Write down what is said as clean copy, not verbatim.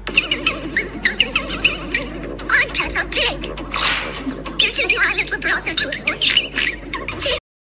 I'm Peppa Pig. This is my little brother George.